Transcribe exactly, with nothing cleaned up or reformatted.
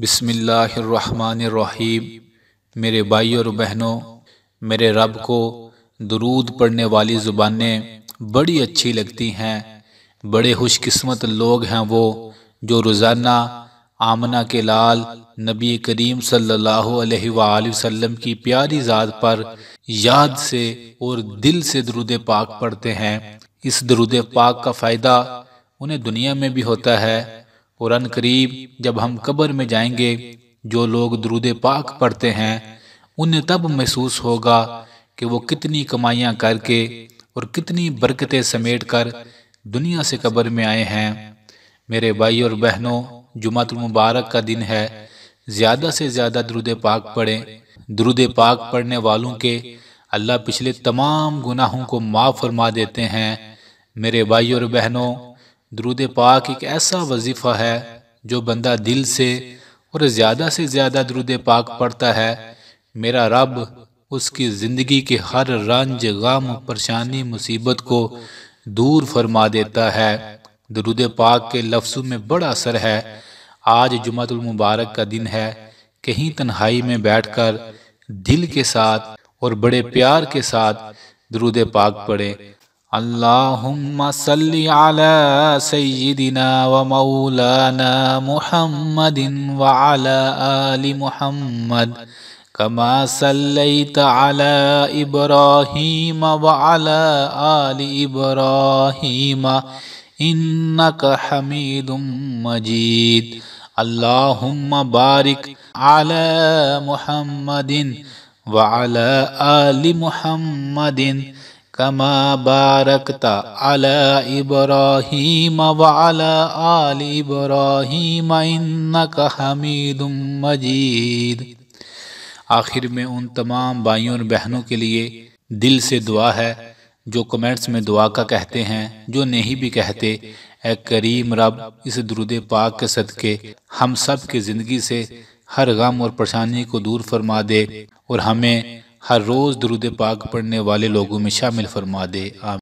بسم اللہ الرحمن الرحیم۔ میرے بھائی اور بہنوں، میرے رب کو درود پڑھنے والی زبانیں بڑی اچھی لگتی ہیں۔ بڑے خوش قسمت لوگ ہیں وہ جو روزانہ آمنہ کے لال نبی کریم صلی اللہ علیہ وآلہ وسلم کی پیاری ذات پر یاد سے اور دل سے درود پاک پڑھتے ہیں۔ اس درود پاک کا فائدہ انہیں دنیا میں بھی ہوتا ہے، قرآن قریب جب ہم قبر میں جائیں گے جو لوگ درود پاک پڑھتے ہیں انہیں تب محسوس ہوگا کہ وہ کتنی کمائیاں کر کے اور کتنی برکتیں سمیٹ کر دنیا سے قبر میں آئے ہیں۔ میرے بھائی اور بہنوں، جمعہ المبارک کا دن ہے، زیادہ سے زیادہ درود پاک پڑھیں۔ درود پاک پڑھنے والوں کے اللہ پچھلے تمام گناہوں کو معاف فرما دیتے ہیں۔ میرے بھائی اور بہنوں، درود پاک ایک ایسا وظیفہ ہے جو بندہ دل سے اور زیادہ سے زیادہ درود پاک پڑھتا ہے، میرا رب اس کی زندگی کے ہر رنج غم پریشانی مصیبت کو دور فرما دیتا ہے۔ درود پاک کے لفظوں میں بڑا اثر ہے۔ آج جمعہ المبارک کا دن ہے، کہیں تنہائی میں بیٹھ کر دل کے ساتھ اور بڑے پیار کے ساتھ درود پاک پڑھیں۔ اللہم صلی علی سیدنا و مولانا محمد وعلی آل محمد کما صلیت علی ابراہیم وعلی آل ابراہیم انک حمید مجید۔ اللہم بارک علی محمد وعلی آل محمد کما بارکت علی ابراہیم وعلی آل ابراہیم انک حمید مجید۔ آخر میں ان تمام بھائیوں اور بہنوں کے لیے دل سے دعا ہے جو کمنٹس میں دعا کا کہتے ہیں، جو نہیں بھی کہتے۔ اے کریم رب، اس درود پاک کے صدقے ہم سب کی زندگی سے ہر غم اور پریشانی کو دور فرما دے اور ہمیں ہر روز درود پاک پڑھنے والے لوگوں میں شامل فرما دے۔ آمین۔